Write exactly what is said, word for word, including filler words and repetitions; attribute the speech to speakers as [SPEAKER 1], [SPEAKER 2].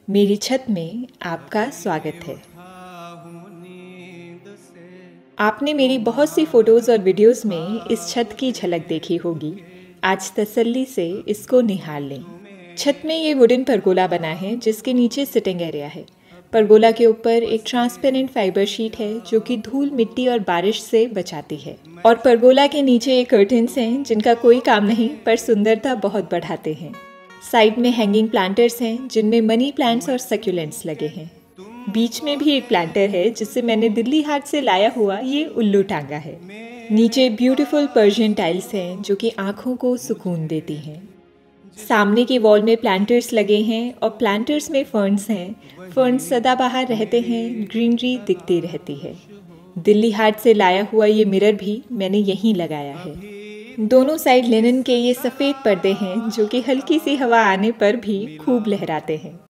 [SPEAKER 1] मेरी छत में आपका स्वागत है। आपने मेरी बहुत सी फ़ोटोज़ और वीडियोज़ में इस छत की झलक देखी होगी। आज तसल्ली से इसको निहार लें। छत में ये वुडन परगोला बना है जिसके नीचे सिटिंग एरिया है। परगोला के ऊपर एक ट्रांसपेरेंट फाइबर शीट है जो कि धूल, मिट्टी और बारिश से बचाती है। और परगोला के नीचे एक कर्टन्स हैं जिनका कोई काम नहीं पर सुंदरता बहुत बढ़ाते हैं। साइड में हैंगिंग प्लांटर्स हैं जिनमें मनी प्लांट्स और सक्यूलेंट्स लगे हैं। बीच में भी एक प्लांटर है जिससे मैंने दिल्ली हाट से लाया हुआ ये उल्लू टांगा है। नीचे ब्यूटीफुल पर्शियन टाइल्स हैं जो कि आँखों को सुकून देती हैं। सामने की वॉल में प्लांटर्स लगे हैं और प्लांटर्स में फर्न्स हैं। फर्न्स सदाबहार रहते हैं, ग्रीनरी दिखती रहती है। दिल्ली हाट से लाया हुआ ये मिरर भी मैंने यहीं लगाया है। दोनों साइड लिनन के ये सफ़ेद पर्दे हैं जो कि हल्की सी हवा आने पर भी खूब लहराते हैं।